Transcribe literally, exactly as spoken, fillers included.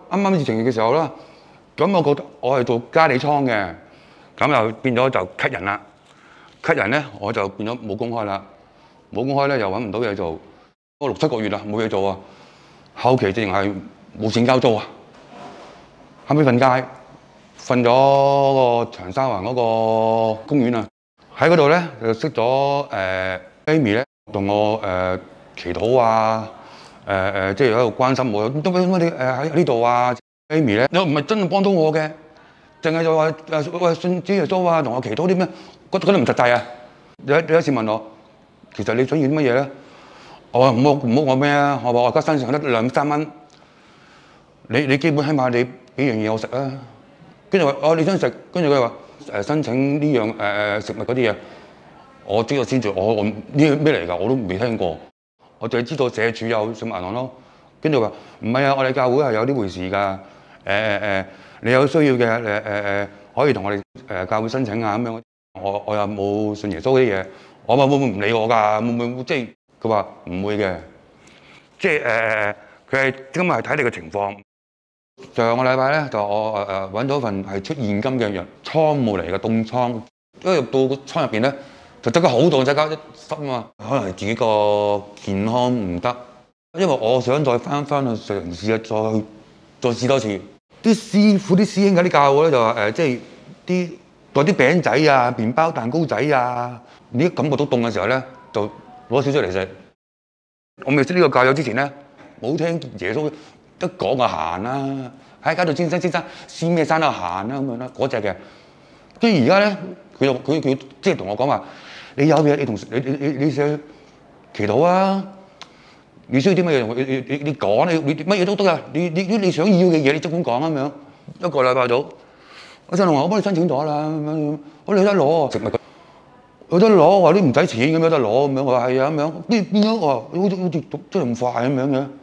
啱啱疫情嘅時候啦，咁我覺得我係做加理倉嘅，咁又變咗就 cut 人啦，cut 人咧我就變咗冇工開啦，冇工開咧又揾唔到嘢做，我六七個月啦冇嘢做啊，後期直情係冇錢交租啊，後尾瞓街，瞓咗個長沙灣嗰個公園啊，喺嗰度咧就識咗誒 Amy 咧，同我誒、呃、祈禱啊。誒誒、呃，即係喺度關心我，點解點解你誒喺呢度啊 ？Amy 咧，又唔係真係幫到我嘅，淨係就話誒喂信主耶穌啊，同我祈禱啲咩？覺得覺得唔實際啊！有有一次問我，其實你想要啲乜嘢咧？我話唔好唔好講咩啊！我話我而家身上得兩三蚊，你你基本起碼你俾樣嘢我食啊！跟住話哦，你想食？跟住佢話誒申請呢樣誒誒食物嗰啲嘢，我知道先做，我我呢咩嚟㗎？我都未聽過。我淨係知道社署有食物銀行咯，跟住話唔係啊，我哋教會係有呢回事㗎。誒誒誒，你有需要嘅誒誒誒，可以同我哋誒教會申請啊咁樣。我我又冇信耶穌嗰啲嘢，我話會唔會唔理我㗎？會唔會即係佢話唔會嘅，即係誒誒，佢係今日係睇你嘅情況。上個禮拜咧就我誒誒揾到份係出現金嘅藥倉務嚟嘅凍倉，一入到個倉入邊咧。就得個好凍，即刻濕啊嘛！可能係自己個健康唔得，因為我想再翻翻去嘗試啊，再再試多次。啲師傅、啲師兄嗰啲教我咧就話誒、呃，即係啲攞啲餅仔啊、麵包、蛋糕仔啊，你一感覺到凍嘅時候咧，就攞少少嚟食。我未識呢個教友之前咧，冇聽耶穌一講就行啦，喺街度先生先生，試咩山都行啦咁樣啦，嗰隻嘅。跟住而家咧，佢又佢佢即係同我講話。你有嘢，你同你你你你上祈禱啊！你需要啲乜嘢？你你你你講，你你乜嘢都得啊！你你你想要嘅嘢，你即管講咁樣。一個禮拜到，我上龍話我幫你申請咗啦，咁樣我哋有得攞食物，有得攞，話啲唔使錢咁有得攞咁樣。我話係啊咁樣，邊邊樣？我話好似好似真係咁快咁樣嘅。